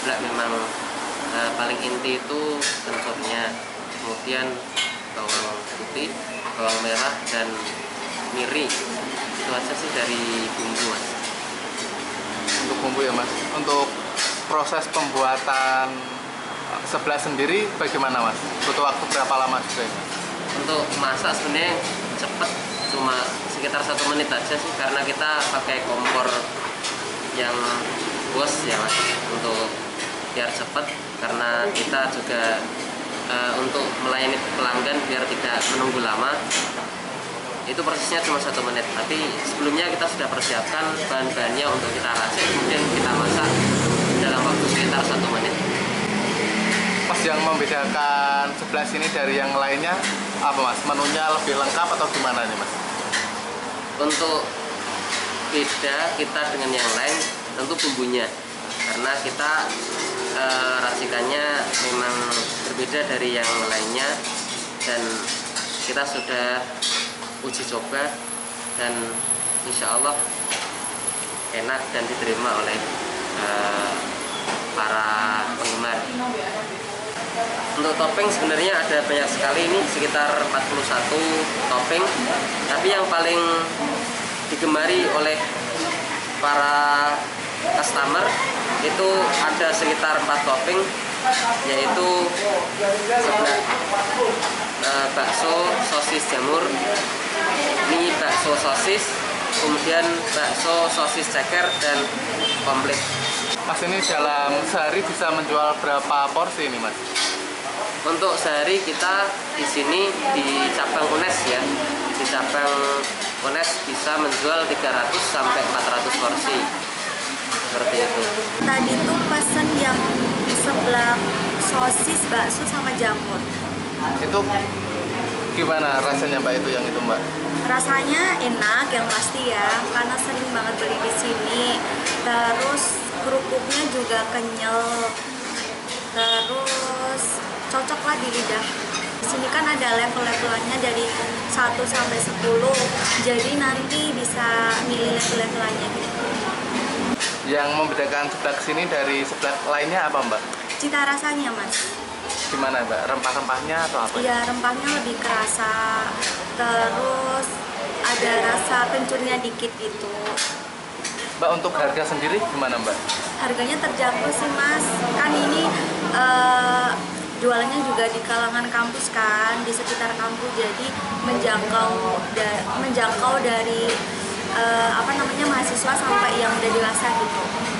seblak memang paling inti itu tensurnya, kemudian bawang putih, bawang merah, dan miri. Itu aja sih dari bumbu, Mas. Untuk bumbu ya, Mas. Untuk proses pembuatan seblak sendiri bagaimana, Mas? Butuh waktu berapa lama juga ya? Untuk masak sebenarnya cepet, cuma sekitar 1 menit aja sih, karena kita pakai kompor yang bos ya, Mas, untuk biar cepet, karena kita juga untuk melayani pelanggan biar tidak menunggu lama. Itu prosesnya cuma 1 menit, tapi sebelumnya kita sudah persiapkan bahan-bahannya untuk kita racik, kemudian kita masak dalam waktu sekitar 1 menit. Mas, yang membedakan seblak sini dari yang lainnya apa, Mas? Menunya lebih lengkap atau gimana nih, Mas? Untuk beda kita dengan yang lain tentu bumbunya, karena kita racikannya memang berbeda dari yang lainnya, dan kita sudah uji coba dan insya Allah enak dan diterima oleh para penggemar. Untuk topping sebenarnya ada banyak sekali, ini sekitar 41 topping, tapi yang paling digemari oleh para customer itu ada sekitar 4 topping, yaitu seblak bakso sosis jamur, mie bakso sosis, kemudian bakso sosis ceker, dan komplit. Mas, ini dalam sehari bisa menjual berapa porsi ini, Mas? Untuk sehari kita di sini di cabang UNES ya, di cabang UNES bisa menjual 300 sampai 400 porsi. Seperti itu. Tadi tuh pesen yang seblak sosis, bakso sama jamur. Itu gimana rasanya, Mbak, itu yang itu, Mbak? Rasanya enak yang pasti ya, karena sering banget beli di sini. Terus kerupuknya juga kenyal. Terus cocok lah di lidah. Di sini kan ada level-levelannya dari 1 sampai 10. Jadi nanti bisa milih level-levelannya gitu. Yang membedakan seblak sini dari seblak lainnya apa, Mbak? Cita rasanya, Mas. Gimana, Mbak? Rempah-rempahnya atau apa? Iya, rempahnya lebih kerasa. Terus ada rasa kencurnya dikit gitu. Mbak, untuk harga sendiri gimana, Mbak? Harganya terjangkau sih, Mas. Kan ini jualannya juga di kalangan kampus kan, di sekitar kampus, jadi menjangkau dari mahasiswa sampai yang udah dewasa gitu.